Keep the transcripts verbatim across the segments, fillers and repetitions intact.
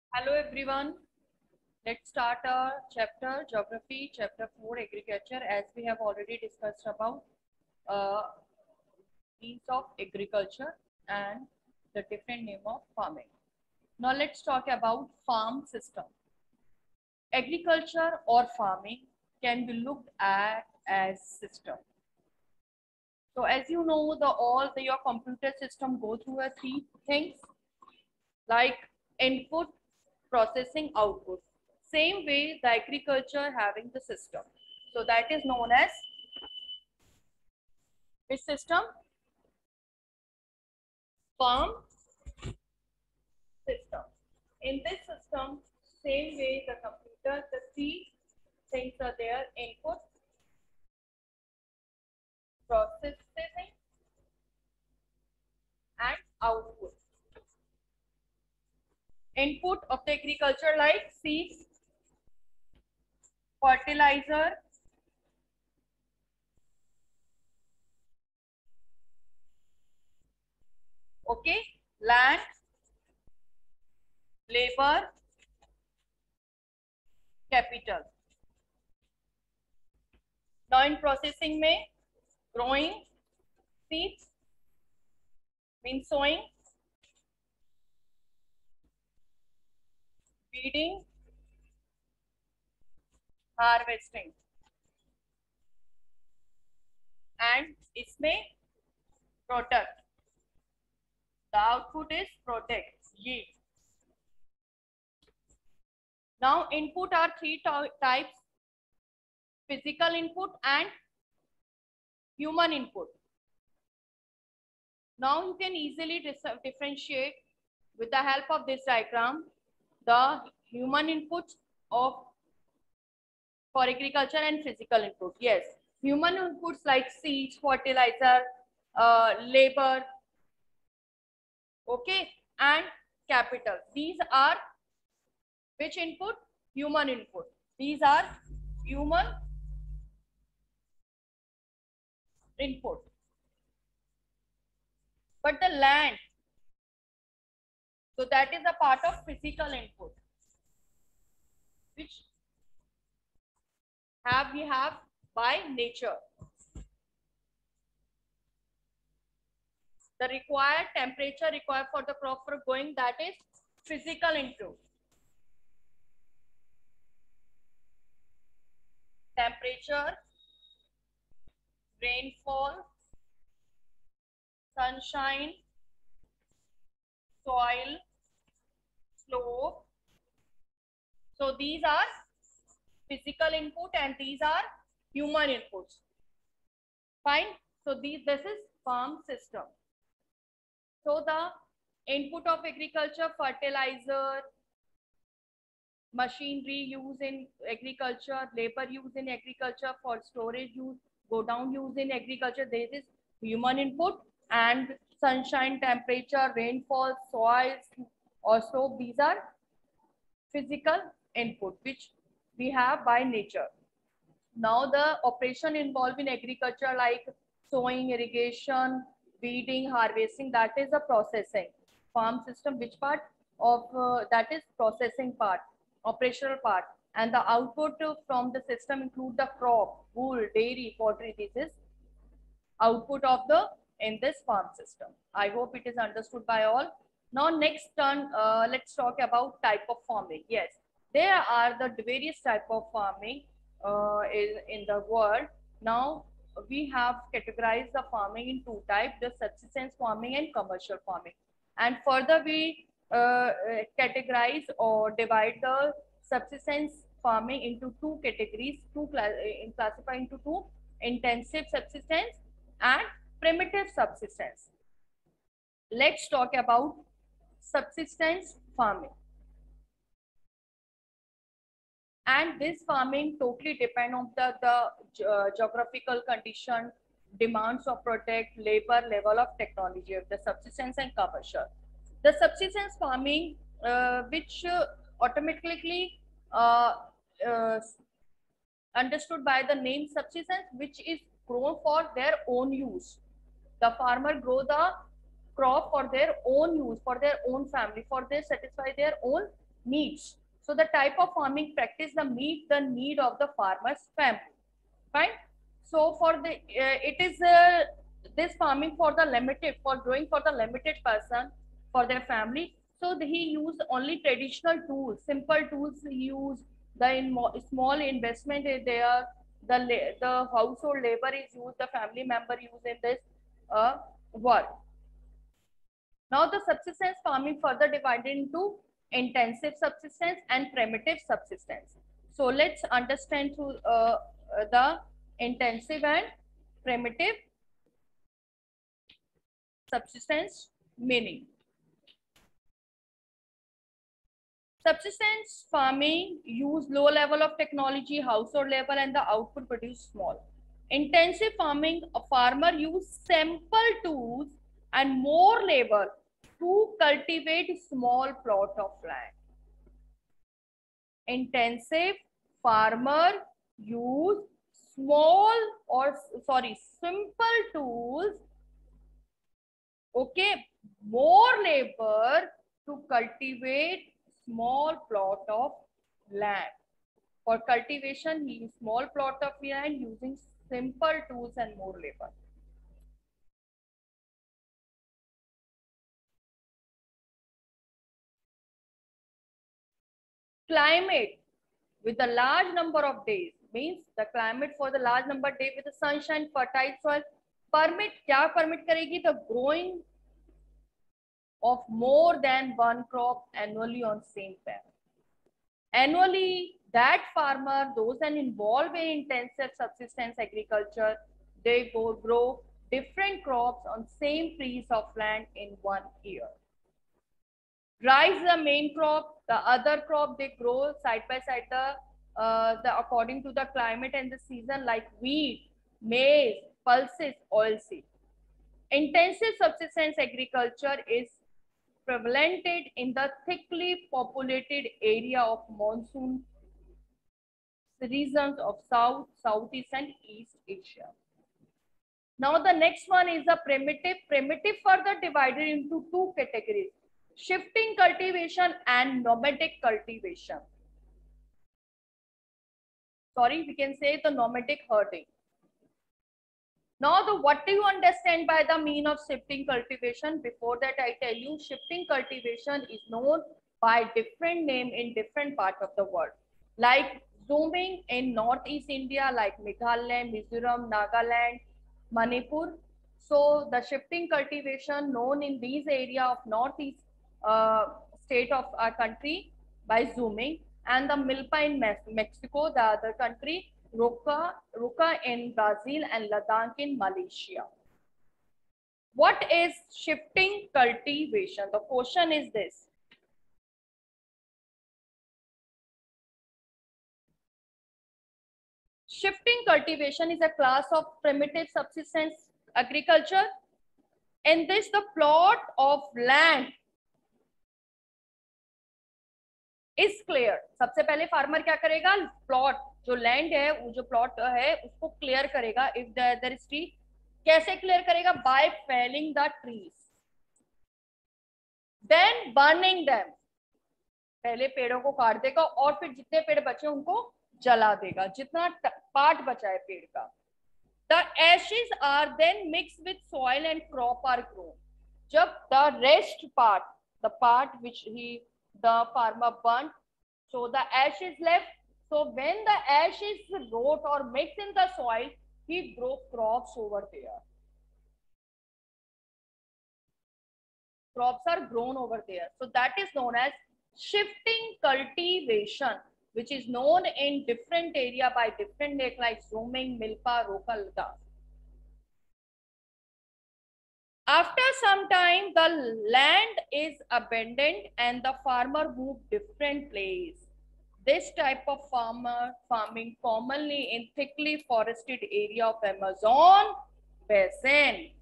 Hello everyone. Let's start our chapter geography, chapter four agriculture, as we have already discussed about uh, means of agriculture and the different name of farming. Now let's talk about farm system. Agriculture or farming can be looked at as system. So as you know, the all the your computer system go through a three things like input, processing, output. Same way the agriculture having the system. So that is known as which system? Farm system. In this system, same way the computer, the three things are there: input, processing, and output. Input of the agriculture like seeds, fertilizer, okay, land, labor, capital. Now in processing में growing seeds means sowing, weeding, harvesting, and इसमें product. The output is product, yield. Now input are three types: physical input and human input. Now you can easily differentiate with the help of this diagram the human inputs of for agriculture and physical input. Yes, human inputs like seeds, fertilizer, uh, labor, okay, and capital. These are which input? Human input. These are human input. But the land, so that is a part of physical input, which have we have by nature. The required temperature required for the crop for growing, that is physical input. Temperature, rainfall, sunshine, soil, slope. So these are physical input and these are human inputs. Fine. So these this is farm system. So the input of agriculture: fertilizer, machinery used in agriculture, labor used in agriculture, for storage use, go down used in agriculture. There is human input, and sunshine, temperature, rainfall, soils, or slope. These are physical input which we have by nature. Now the operation involved in agriculture like sowing, irrigation, weeding, harvesting, that is the processing. Farm system, which part of uh, that is processing part, operational part, and the output from the system include the crop, wool, dairy, poultry. This is output of the in this farm system. I hope it is understood by all. Now next turn, uh, let's talk about type of farming. Yes, there are the various type of farming uh, in, in the world. Now we have categorized the farming in two types: the subsistence farming and commercial farming. And further we uh, categorize or divide the subsistence farming into two categories, two class, in classify into two: intensive subsistence and primitive subsistence. Let's talk about subsistence farming. And this farming totally depend on the, the uh, geographical condition, demands of product, labor, level of technology of the subsistence and commercial. The subsistence farming, uh, which uh, automatically uh, uh, understood by the name subsistence, which is grown for their own use. The farmer grow the crop for their own use, for their own family, for their satisfy their own needs. So the type of farming practice the meet the need of the farmer's family. Fine. So for the uh, it is uh, this farming for the limited for growing for the limited person for their family. So the, he used only traditional tools, simple tools. He used the in small investment is there. The the household labor is used. The family member used in this uh, work. Now the subsistence farming further divided into intensive subsistence and primitive subsistence. So let's understand through uh, uh, the intensive and primitive subsistence meaning. Subsistence farming use low level of technology, household level, and the output produced small. Intensive farming, a farmer use simple tools and more labor to cultivate small plot of land. Intensive farmer use small or sorry simple tools, okay, more labor to cultivate small plot of land. For cultivation, he use small plot of land using simple tools and more labor. Climate with a large number of days means the climate for the large number of days with the sunshine, fertile soil permit क्या permit करेगी the growing of more than one crop annually on same farm. Annually, that farmer, those and involved in intensive subsistence agriculture, they go grow different crops on same piece of land in one year. Rice is the main crop. The other crop they grow side by side the, uh, the according to the climate and the season like wheat, maize, pulses, oilseed. Intensive subsistence agriculture is prevalent in the thickly populated area of monsoon regions of South, Southeast and East Asia. Now the next one is a primitive. Primitive further divided into two categories: shifting cultivation and nomadic cultivation. Sorry, we can say the nomadic herding. Now, the what do you understand by the mean of shifting cultivation? Before that, I tell you, shifting cultivation is known by different name in different part of the world. Like zooming in Northeast India, like Meghalaya, Mizoram, Nagaland, Manipur. So the shifting cultivation known in these area of Northeast uh, state of our country by zooming, and the milpa in Mexico, the other country, Roca, Roca in Brazil, and Ladakh in Malaysia. What is shifting cultivation? The question is this. Shifting cultivation is a class of primitive subsistence agriculture. In this, the plot of land is clear. सबसे पहले farmer क्या करेगा? Plot जो land है, वो जो plot है, उसको clear करेगा. If there there is tree, कैसे clear करेगा? By felling the trees, then burning them. पहले पेड़ों को काट देगा और फिर जितने पेड़ बचे उनको जला देगा, जितना पार्ट बचा है पेड़ का. The ashes are then mixed with soil and crop are grown. जब the rest part, the part which he the farmer burnt, so the ash is left. So when the ash is rot or mixed in the soil, he grow crops over there. Crops are grown over there. So that is known as shifting cultivation, which is known in different area by different name like zooming, milpa, roca, ladakh. After some time, the land is abandoned and the farmer moved different place. This type of farmer farming commonly in thickly forested area of Amazon basin,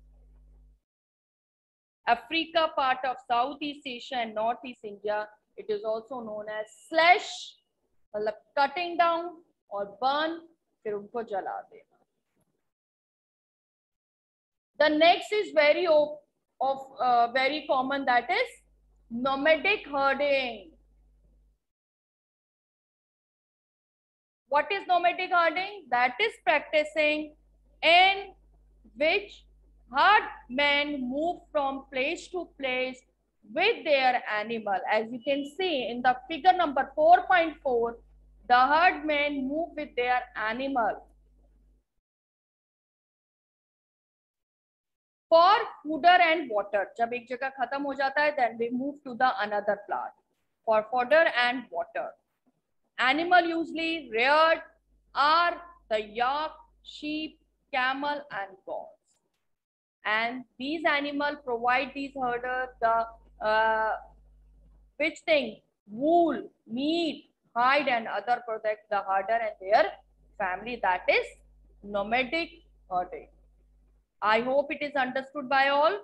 Africa, part of Southeast Asia and Northeast India. It is also known as slash, मतलब cutting down or burn, फिर उनको जला देना. The next is very of, of uh, very common, that is nomadic herding. What is nomadic herding? That is practicing in which herdmen move from place to place with their animal. As you can see in the figure number four point four, the herdmen move with their animal for fodder and water. जब एक जगह खत्म हो जाता है, then we move to the another plant for fodder and water. Animal usually reared are the yak, sheep, camel, and goats. And these animals provide these herders the uh, which thing? Wool, meat, hide, and other protect the herder and their family. That is nomadic herding. I hope it is understood by all.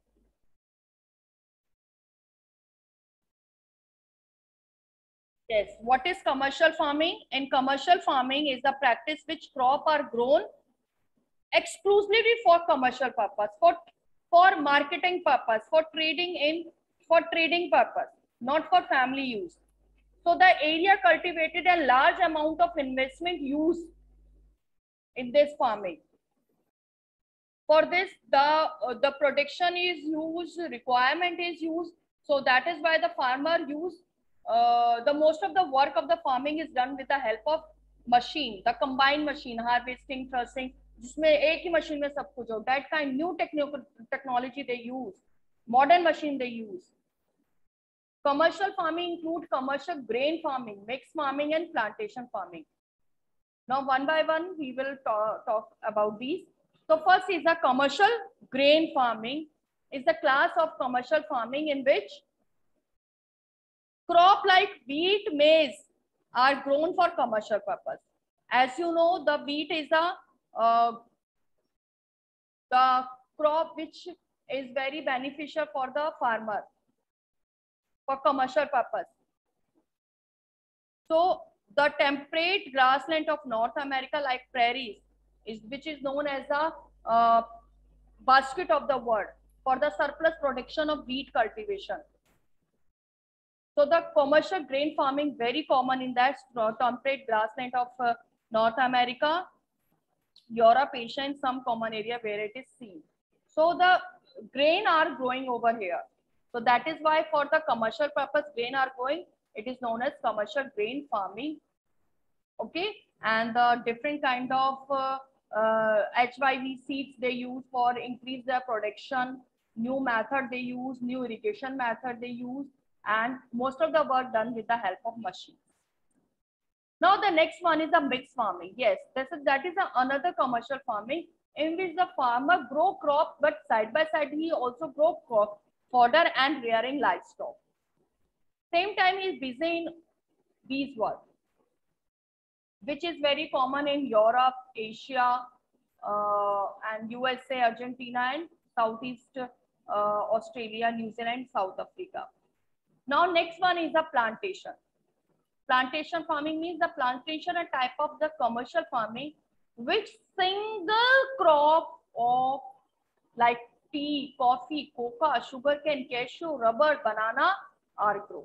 Yes. What is commercial farming? In commercial farming is the practice which crop are grown exclusively for commercial purpose, for for marketing purpose, for trading in for trading purpose, not for family use. So the area cultivated a large amount of investment use in this farming. For this, the uh, the production is used, requirement is used. So that is why the farmer use uh, the most of the work of the farming is done with the help of machine, the combined machine, harvesting, threshing, जिसमें एक ही machine में सब कुछ हो. That kind new technology they use, modern machine they use. Commercial farming include commercial grain farming, mixed farming, and plantation farming. Now one by one we will talk, talk about these. So first is the commercial grain farming. Is the class of commercial farming in which crop like wheat, maize are grown for commercial purpose. As you know, the wheat is a uh, the crop which is very beneficial for the farmer for commercial purpose. So the temperate grassland of North America, like prairies, is which is known as the uh, basket of the world for the surplus production of wheat cultivation. So the commercial grain farming very common in that temperate grassland of uh, North America, Europe, Asia, and some common area where it is seen. So the grain are growing over here. So that is why for the commercial purpose grain are growing. It is known as commercial grain farming. Okay, and the different kind of uh, uh, H Y V seeds they use for increase their production. New method they use, new irrigation method they use, and most of the work done with the help of machines. Now the next one is the mixed farming. Yes, this is that is a, another commercial farming in which the farmer grow crop, but side by side he also grow crop, fodder and rearing livestock. Same time he is busy in beeswax, which is very common in Europe, Asia, uh, and U S A, Argentina, and Southeast uh, Australia, New Zealand, South Africa. Now next one is the plantation. Plantation farming means the plantation a type of the commercial farming which single crop of like tea, coffee, cocoa, sugarcane, cashew, rubber, banana are grown.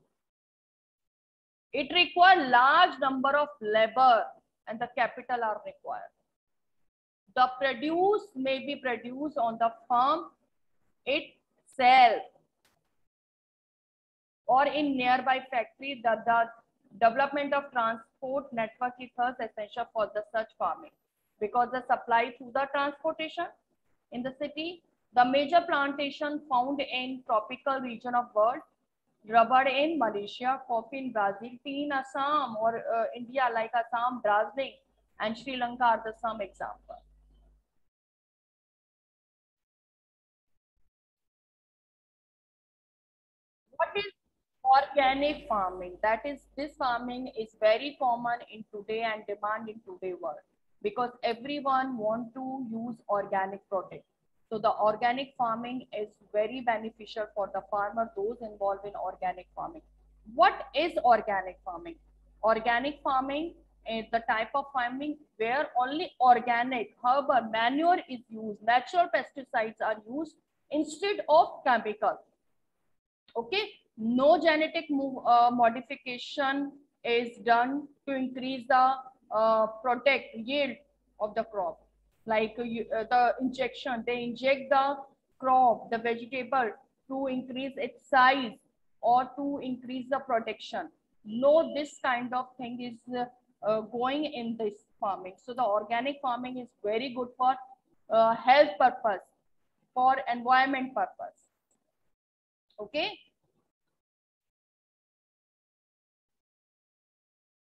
It requires large number of labor and the capital are required. The produce may be produced on the farm itself or in nearby factory. The, the development of transport network is thus essential for the such farming because the supply through the transportation in the city. The major plantation found in tropical region of world, rubber in Malaysia, coffee in Brazil, tea in Assam or uh, India like Assam, Darjeeling and Sri Lanka are the some examples. What is organic farming? That is, this farming is very common in today and demand in today world because everyone want to use organic product. So the organic farming is very beneficial for the farmer, those involved in organic farming. What is organic farming? Organic farming is the type of farming where only organic herbal manure is used, natural pesticides are used instead of chemical. Okay, no genetic move, uh, modification is done to increase the uh, protect yield of the crop. Like uh, you, uh, the injection, they inject the crop, the vegetable, to increase its size or to increase the protection. No, this kind of thing is uh, uh, going in this farming. So the organic farming is very good for uh, health purpose, for environment purpose. Okay.